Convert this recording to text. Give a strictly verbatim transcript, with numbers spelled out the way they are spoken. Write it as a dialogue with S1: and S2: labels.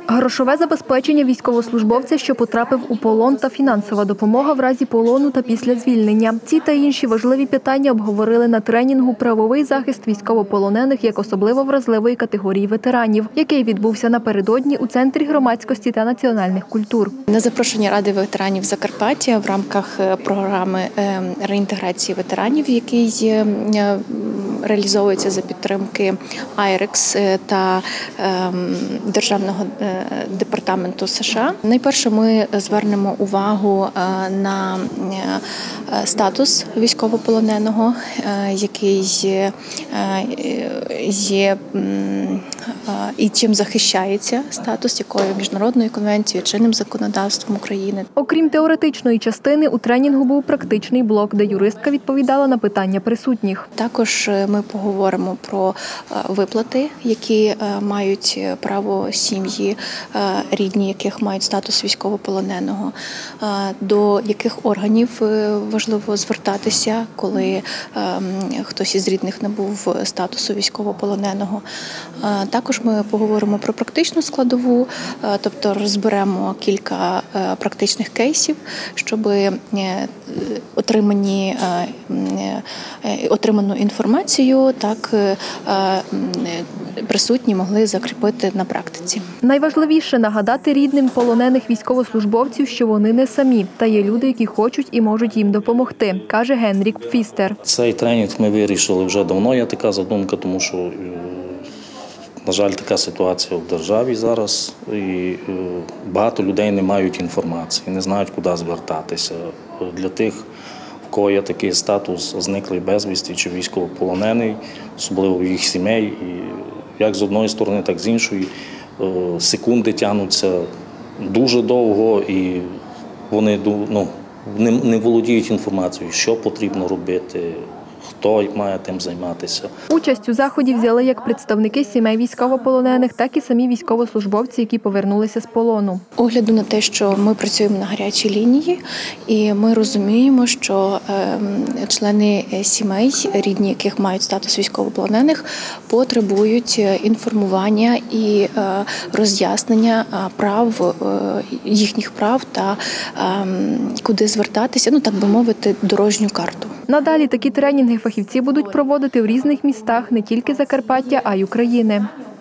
S1: Грошове забезпечення військовослужбовця, що потрапив у полон, та фінансова допомога в разі полону та після звільнення. Ці та інші важливі питання обговорили на тренінгу «Правовий захист військовополонених як особливо вразливої категорії ветеранів», який відбувся напередодні у Центрі громадськості та національних культур.
S2: На запрошення Ради ветеранів Закарпаття в рамках програми реінтеграції ветеранів, який реалізовується за підтримки айрекс та Державного департаменту США. Найперше ми звернемо увагу на статус військовополоненого, який є і чим захищається статус, якою міжнародною конвенцією, чинним законодавством України.
S1: Окрім теоретичної частини, у тренінгу був практичний блок, де юристка відповідала на питання присутніх.
S2: Також ми поговоримо про виплати, які мають право сім'ї, рідні яких мають статус військовополоненого, до яких органів важливо звертатися, коли хтось із рідних набув статусу військовополоненого. Також ми поговоримо про практичну складову, тобто розберемо кілька практичних кейсів, щоб отримані, отриману інформацію так присутні могли закріпити на практиці.
S1: Найважливіше – нагадати рідним полонених військовослужбовців, що вони не самі, та є люди, які хочуть і можуть їм допомогти, каже Генрік Пфістер.
S3: Цей тренінг ми вирішили вже давно, є така задумка, тому що, на жаль, така ситуація в державі зараз, і багато людей не мають інформації, не знають, куди звертатися. Для тих, в кого є такий статус зниклий безвісти чи військовополонений, особливо їх сімей, і як з одної сторони, так і з іншої, секунди тягнуться дуже довго, і вони ну, не володіють інформацією, що потрібно робити, хто має тим займатися.
S1: Участь у заході взяли як представники сімей військовополонених, так і самі військовослужбовці, які повернулися з полону.
S2: Огляду на те, що ми працюємо на гарячій лінії, і ми розуміємо, що члени сімей, рідні яких мають статус військовополонених, потребують інформування і роз'яснення прав, їхніх прав та куди звертатися, ну так би мовити, дорожню карту.
S1: Надалі такі тренінги фахівці будуть проводити в різних містах не тільки Закарпаття, а й України.